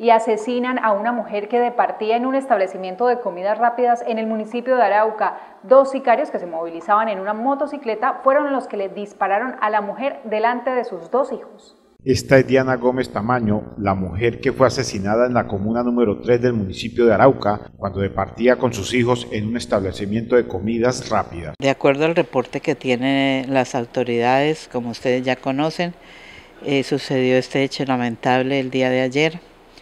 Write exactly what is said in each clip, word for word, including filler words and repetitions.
y asesinan a una mujer que departía en un establecimiento de comidas rápidas en el municipio de Arauca. Dos sicarios que se movilizaban en una motocicleta fueron los que le dispararon a la mujer delante de sus dos hijos. Esta es Diana Gómez Tamaño, la mujer que fue asesinada en la comuna número tres del municipio de Arauca cuando departía con sus hijos en un establecimiento de comidas rápidas. De acuerdo al reporte que tienen las autoridades, como ustedes ya conocen, eh, sucedió este hecho lamentable el día de ayer.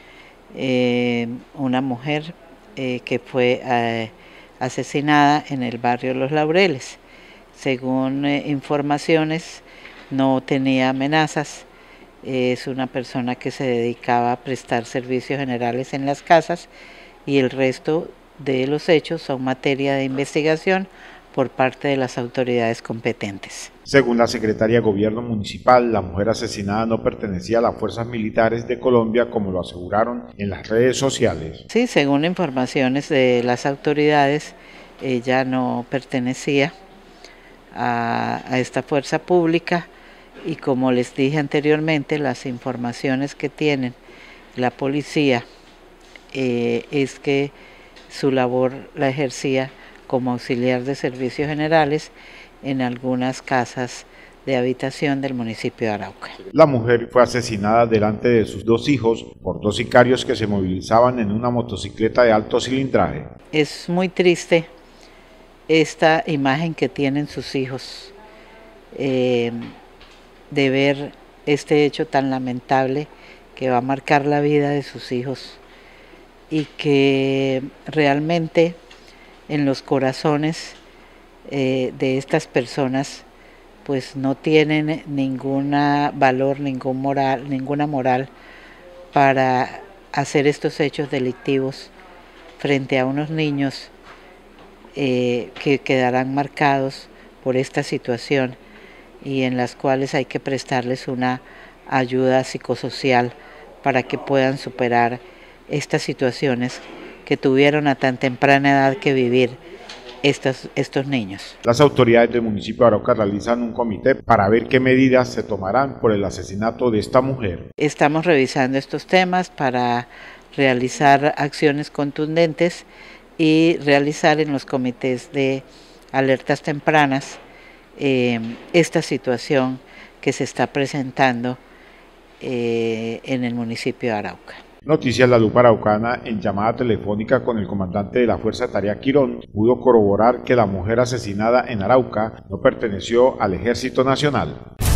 Eh, una mujer eh, que fue eh, asesinada en el barrio Los Laureles. Según eh, informaciones, no tenía amenazas. Es una persona que se dedicaba a prestar servicios generales en las casas y el resto de los hechos son materia de investigación por parte de las autoridades competentes. Según la secretaria de Gobierno Municipal, la mujer asesinada no pertenecía a las fuerzas militares de Colombia, como lo aseguraron en las redes sociales. Sí, según informaciones de las autoridades, ella no pertenecía a, a esta fuerza pública. Y como les dije anteriormente, las informaciones que tienen la policía eh, es que su labor la ejercía como auxiliar de servicios generales en algunas casas de habitación del municipio de Arauca. La mujer fue asesinada delante de sus dos hijos por dos sicarios que se movilizaban en una motocicleta de alto cilindraje. Es muy triste esta imagen que tienen sus hijos. Eh, de ver este hecho tan lamentable que va a marcar la vida de sus hijos y que realmente en los corazones eh, de estas personas pues no tienen ninguna valor, ningún moral, ninguna moral para hacer estos hechos delictivos frente a unos niños eh, que quedarán marcados por esta situación y en las cuales hay que prestarles una ayuda psicosocial para que puedan superar estas situaciones que tuvieron a tan temprana edad que vivir estos, estos niños. Las autoridades del municipio de Arauca realizan un comité para ver qué medidas se tomarán por el asesinato de esta mujer. Estamos revisando estos temas para realizar acciones contundentes y realizar en los comités de alertas tempranas Eh, esta situación que se está presentando eh, en el municipio de Arauca. Noticias La Lupa Araucana, en llamada telefónica con el comandante de la Fuerza Tarea Quirón, pudo corroborar que la mujer asesinada en Arauca no perteneció al Ejército Nacional.